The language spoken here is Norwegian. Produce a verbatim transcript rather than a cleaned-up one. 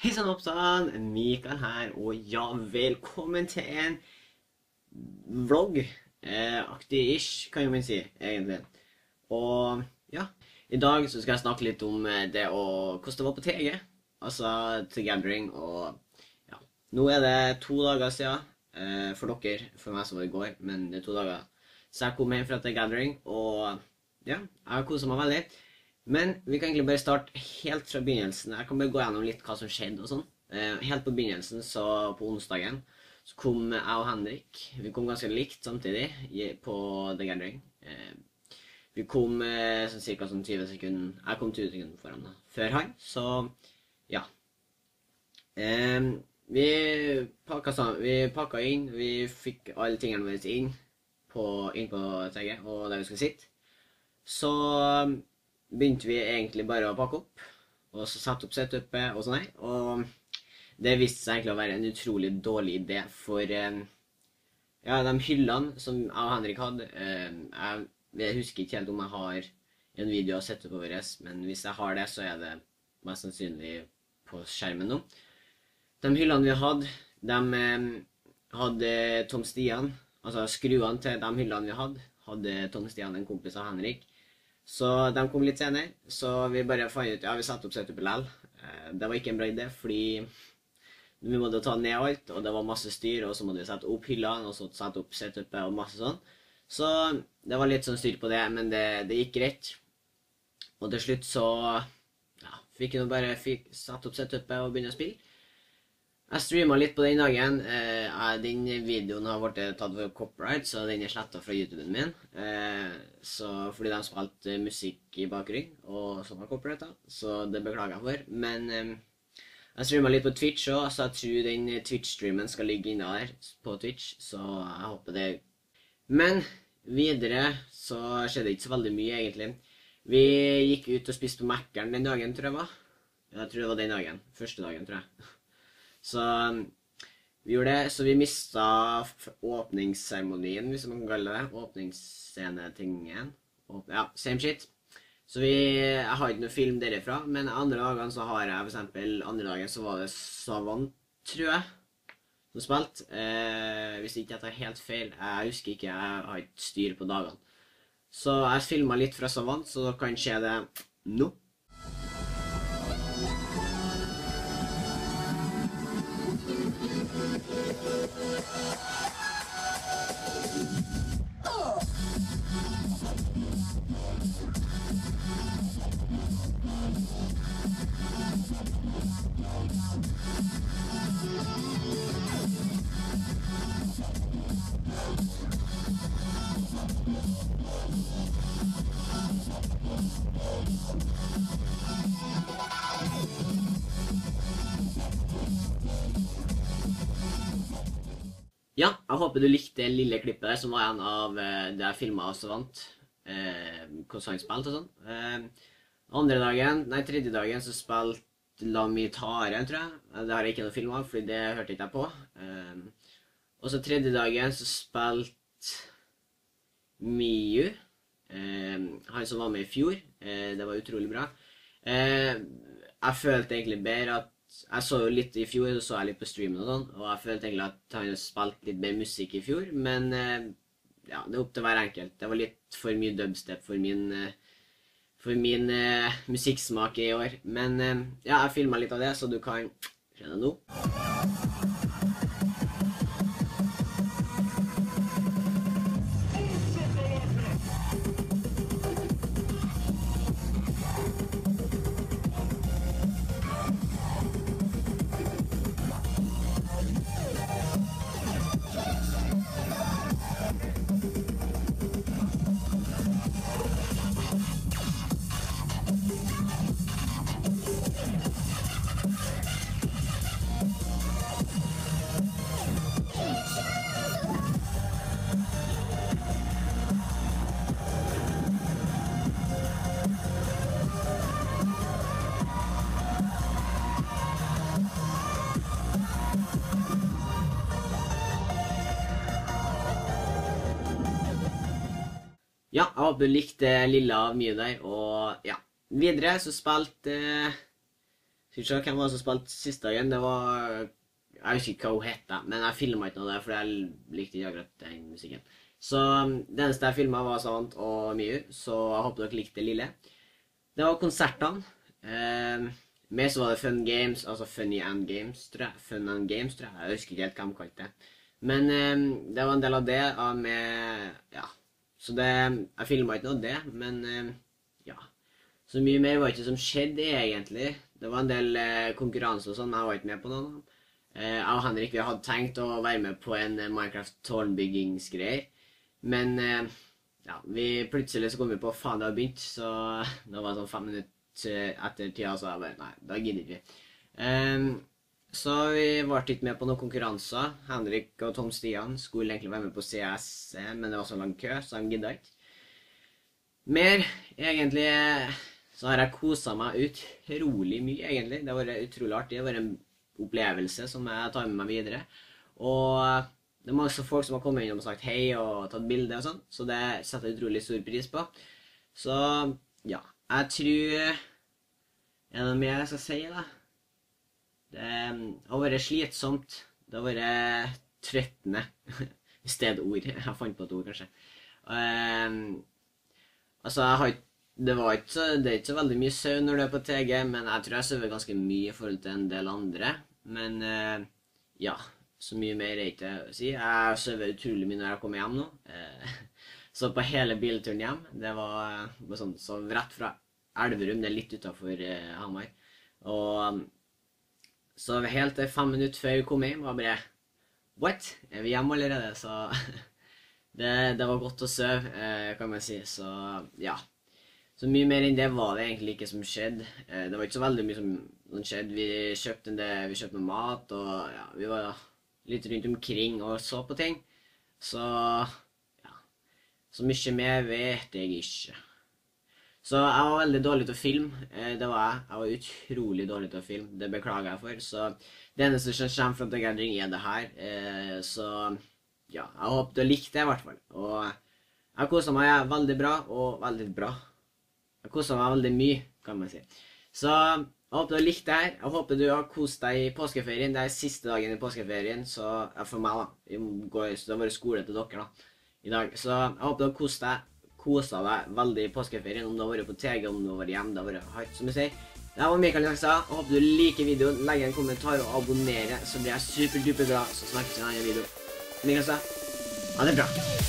Hei sann oppsann, Mikael her, og ja, velkommen til en vlogg, eh, aktig-ish, kan jo man si, egentlig. Og ja, i dag så skal jeg snakke litt om eh, det å, hvordan det var på T G, altså The Gathering, og ja, nå er det to dager siden, eh, for dere, for meg som var i går, men det er to dager. Så jeg kom hjem fra The Gathering, og ja, jeg har koset meg veldig. Men vi kan egentlig bare starte helt fra begynnelsen. Jeg kan bare gå gjennom litt hva som skjedde og sånn. Eh, helt på begynnelsen, så på onsdagen, så kom jeg og Henrik. Vi kom ganske likt samtidig på The Gathering. Eh, vi kom eh, sånn cirka sånn tjue sekunder. Jeg kom tjue sekunder foran da, før han. Så ja. Eh, vi pakket sammen. Vi pakket inn. Vi fikk alle tingene våre inn på, inn på T G, og der vi skulle sitte. Så begynte vi egentlig bare å pakke opp, og så sette opp setupet og sånn her, og det viste seg egentlig å være en utrolig dårlig idé, for eh, ja, de hyllene som jeg og Henrik hadde, eh, jeg, jeg husker ikke helt om jeg har en video av setupet vårt, men hvis jeg har det, så er det mest sannsynlig på skjermen nå. De hyllene vi hadde, de eh, hadde Tom Stian, altså skruene til de hyllene vi hadde, hadde Tom Stian en kompis av Henrik. Så de kom litt senere, så vi bare fant ut, ja, vi satte opp setupet lell. Det var ikke en bra idé, fordi vi måtte ta ned alt, og det var masse styr, og så måtte vi sette opp hyllene, og så sette opp setupet og masse sånn. Så det var litt sånn styr på det, men det, det gikk greit. Og til slutt så, ja, fikk vi nå bare fikk satt opp setupet og begynne å spille. Jeg streamet litt på den dagen. Eh, den videoen har vært tatt for copyright, så den er slettet fra YouTuben min. Eh, så fordi de spilte musikk i bakgrunnen, og som var copyright da, så det beklager jeg for. Men eh, jeg streamet litt på Twitch også, så jeg tror den Twitch-streamen skal ligge inne der på Twitch, så jeg håper det. Men videre så skjedde ikke så veldig mye egentlig. Vi gikk ut og spiste på Mækkern den dagen, tror jeg var. Jeg tror det var den dagen, første dagen, tror jeg. Så vi gjorde det, så vi mistet åpningsseremonien, hvis man kan kalle det, åpningsscenetingen. Åpne, ja, same shit. Så vi, jeg har ikke noe film derifra, men andre dagen så har jeg, for eksempel, andre dagen så var det Savant, tror jeg, som spilte. Eh, hvis ikke jeg tar helt feil, jeg husker ikke, jeg har ikke styr på dagene. Så jeg filmet litt fra Savant, så da kan skje det nå. Ja, jeg håper du likte det lille klippet der, som var en av eh, det jeg filmet av Savant, eh, hvordan han spilte og sånn. Eh, andre dagen, nei, tredje dagen, så spilte Lamitare, tror jeg. Det har jeg ikke noe film av, fordi det hørte ikke jeg på. Eh, og så tredje dagen så spilte Miu, eh, han som var med i fjor. Eh, det var utrolig bra. Eh, jeg følte egentlig bedre at jeg så jo litt i fjor, og så jeg litt på streamen og sånn, og jeg følte egentlig at han spilte litt mer musikk i fjor, men ja, det er opp til hver enkelt. Det var litt for mye dubstep for min, for min uh, musikksmak i år. Men uh, ja, jeg filmet litt av det, så du kan se det nå. Ja, jeg håper du likte lille av mye der, og ja. Videre så spilte Skal vi se hvem var det som spilte siste dagen. Det var... Jeg husker ikke hva hun het, men jeg filmet ikke noe der, for jeg likte ikke akkurat den musikken. Så det eneste jeg filmet var Savant og Miu, så jeg håper dere likte det lille. Det var konsertene. Eh, med så var det Fun Games, altså Funny and Games, tror jeg. Fun and Games, tror jeg. Jeg husker ikke helt hva de kalte det. Men eh, det var en del av det, av med... Ja. Så det... Jeg filmet ikke noe av det, men... Eh, ja. Så mye mer var ikke som skjedde egentlig. Det var en del eh, konkurranser og sånn, men jeg var ikke med på noen. Jeg og Henrik vi hadde tenkt å være med på en Minecraft tårnbyggingsgreier. Men ja, vi plutselig så kom vi på faen det har begynt, så det var sånn fem minutter etter tida, så jeg bare, nei, da gidder ikke vi. Um, så vi var ikke med på noen konkurranser. Henrik og Tom Stian skulle egentlig være med på C S, men det var så lang kø, så de giddet ikke. Mer, egentlig, så har jeg koset meg utrolig mye, egentlig. Det har vært utrolig artig, det har vært en opplevelse som jeg tar med meg videre. Og det er mange folk som har kommet inn og sagt hei og tatt bilder og sånn, så det setter jeg utrolig stor pris på. Så ja, jeg tror... Er det noe mer jeg skal si da? Det har vært slitsomt, det har vært trøttende, i stedet ord. Jeg fant på et ord kanskje. Um, altså jeg har ikke Det, var ikke så, det er ikke så veldig mye søvn når du er på T G, men jeg tror jeg søver ganske mye i forhold til en del andre. Men uh, ja, så mye mer er ikke å si. Jeg søver utrolig mye når jeg kommer hjem nå. Uh, så på hele bilturen hjem, det var uh, sånn, så rett fra Elverum, det er litt utenfor uh, Hamar. Og um, så helt til fem minutter før vi kom hjem, var bare, what? Er vi hjemme allerede? Så det, det var godt å søve, uh, kan man si. Så ja. Så mye mer enn det var det egentlig ikke som skjedde. Det var ikke så veldig mye som skjedde. Vi kjøpte, en del, vi kjøpte noe mat, og ja, vi var litt rundt omkring og så på ting. Så, ja, så mye mer vet jeg ikke. Så jeg var veldig dårlig til å filme, det var jeg. Jeg var utrolig dårlig til å filme, det beklager jeg for. Så det eneste som kommer fra The Gathering er det her. Så, ja, jeg håper du likte det i hvert fall. Og jeg koset meg veldig bra, og veldig bra. Jeg koset meg veldig mye, kan man si. Så jeg håper du likte det her. Jeg håper du har koset deg i påskeferien. Det er siste dagen i påskeferien, så ja, for meg da. Går, så det har vært skole til dere da, i dag. Så jeg håper du har koset deg, koset deg veldig i påskeferien, om du har vært på T G, om du har vært hjemme, det har vært hardt, som jeg sier. Det var Mikael Nakstad. Jeg håper du liker videoen. Legg en kommentar og abonnere, så blir jeg superduper glad. Så snakkes vi i en annen video. Mikael Nakstad, ha det bra.